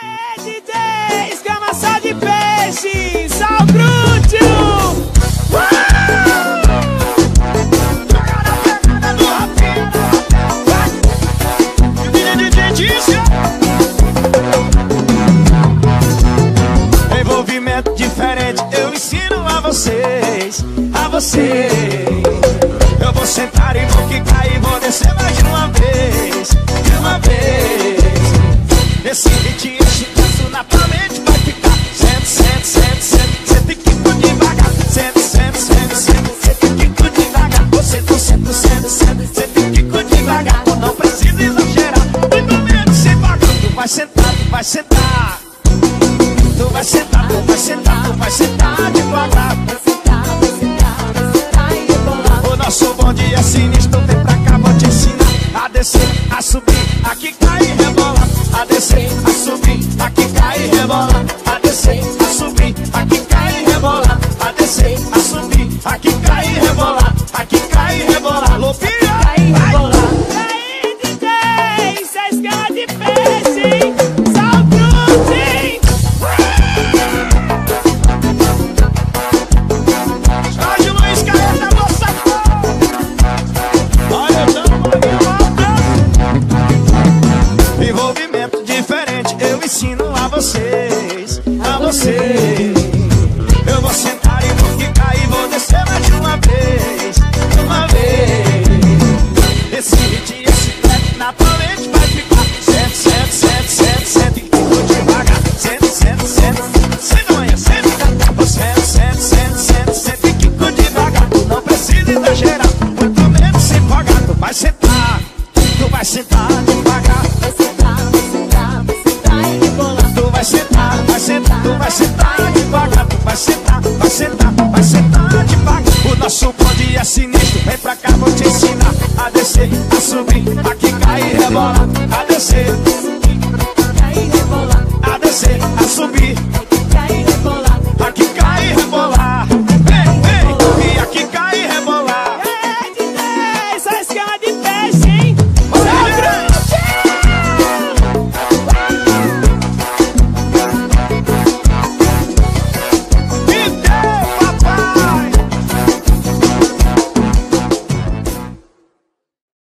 DJ, escama só de peixe, sal grútil. Envolvimento diferente, eu ensino a vocês, a vocês. Eu vou sentar e vou quicar e vou descer mais de uma vez, de uma vez. Esse ritmo, esse passo na tua mente vai ficar. Senta, senta, senta, senta, senta e quica devagar. Senta, senta, senta, senta, senta e quica devagar. Você tá senta, senta, senta, senta e quica devagar. Tu não precisa exagerar, muito menos sem pagar. Tu vai sentar, tu vai sentar. Tu vai sentar, tu vai sentar, tu vai sentar devagar. O nosso bonde é sinistro, vem pra cá, vou te ensinar a descer, a subir, a quicar e rebolar. A descer, a subir, a quicar e rebolar. A descer, a subir, a quicar e rebolar. A descer, a subir, a quicar e rebolar. A quicar e rebolar. Lopinha! E aí, DJ, isso é escama de peixe, sal grútil. Jorge Luiz Caeta, moça! Olha, eu tamo aqui, envolvimento diferente, eu ensino a vocês, a vocês. Eu vou sentar e vou quicar e vou descer mais de uma vez, de uma vez. Esse hit, esse track na tua mente vai ficar. Senta, senta, senta, senta, senta e quica devagar. Senta, senta, senta, senta, manhã, senta. Senta, senta, senta, senta, senta e quica devagar. Tu não precisa exagerar, muito menos se empolgar. Tu vai sentar devagar. Tu vai sentar, vai sentar, tu vai sentar devagar. Tu vai sentar, vai sentar, vai sentar devagar. O nosso bonde é sinistro, vem pra cá, vou te ensinar a descer, a subir, a quicar e rebolar. A descer, a descer,